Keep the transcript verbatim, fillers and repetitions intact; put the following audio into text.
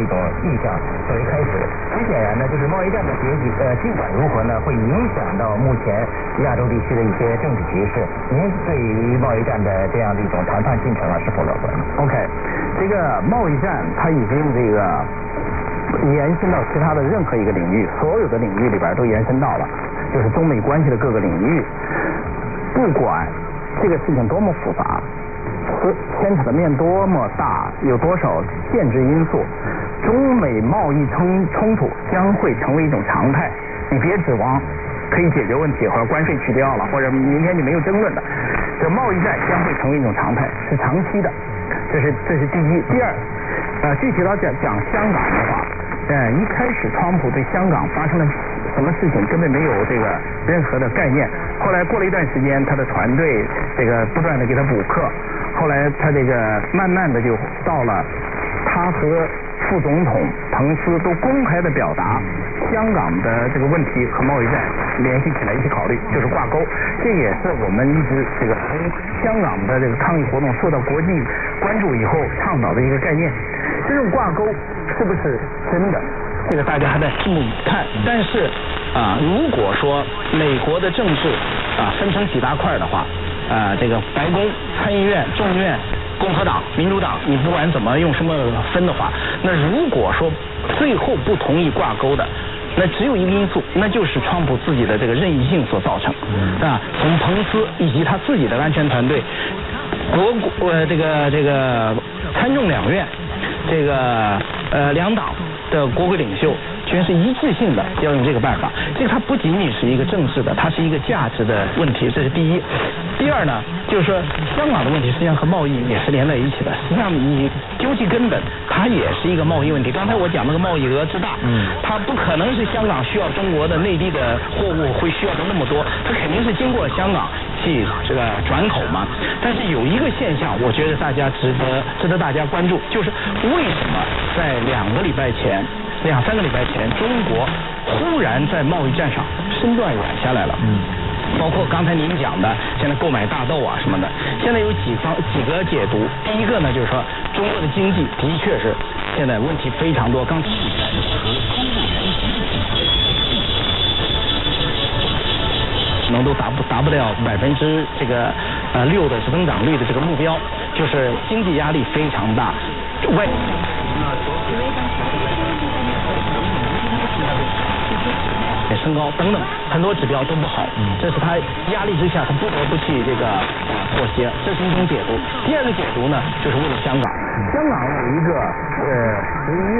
一种意向作为开始。很显然呢，就是贸易战的结局，呃，尽管如何呢，会影响到目前亚洲地区的一些政治局势。您对于贸易战的这样的一种谈判进程啊，是否乐观 ？OK， 这个贸易战它已经这个延伸到其他的任何一个领域，所有的领域里边都延伸到了，就是中美关系的各个领域。不管这个事情多么复杂，牵扯的面多么大，有多少限制因素，中美贸易冲冲突将会成为一种常态。你别指望可以解决问题，或者关税去掉了，或者明天就没有争论的。这贸易战将会成为一种常态，是长期的。这是这是第一。第二，呃，具体到讲讲香港的话，呃，一开始川普对香港发生了什么事情根本没有这个任何的概念。后来过了一段时间，他的团队这个不断的给他补课，后来他这个慢慢的就到了他和副总统彭斯都公开的表达香港的这个问题和贸易战联系起来一起考虑，就是挂钩。这也是我们一直这个从香港的这个抗议活动受到国际关注以后倡导的一个概念。这种挂钩是不是真的？ 这个大家还在拭目以看。但是啊，如果说美国的政治啊分成几大块的话，啊，这个白宫、参议院、众议院、共和党、民主党，你不管怎么用什么分的话，那如果说最后不同意挂钩的，那只有一个因素，那就是川普自己的这个任意性所造成。啊，从彭斯以及他自己的安全团队，国呃这个这个参众两院，这个呃两党的国会领袖全是一致性的要用这个办法。这个它不仅仅是一个政治的，它是一个价值的问题，这是第一。第二呢，就是说香港的问题实际上和贸易也是连在一起的。实际上你究其根本，它也是一个贸易问题。刚才我讲那个贸易额之大，嗯，它不可能是香港需要中国的内地的货物会需要的那么多，它肯定是经过香港去这个转口嘛。但是有一个现象，我觉得大家值得值得大家关注，就是为什么在两个礼拜前。两三个礼拜前，中国忽然在贸易战上身段软下来了。嗯，包括刚才您讲的，现在购买大豆啊什么的，现在有几方几个解读。第一个呢，就是说中国的经济的确是现在问题非常多，刚才可能都达不达不了百分之这个呃六的增长率的这个目标，就是经济压力非常大，外。升高等等很多指标都不好，这是他压力之下他不得不去这个呃妥协，这是一种解读。第二个解读呢，就是为了香港。 香港有一个呃十一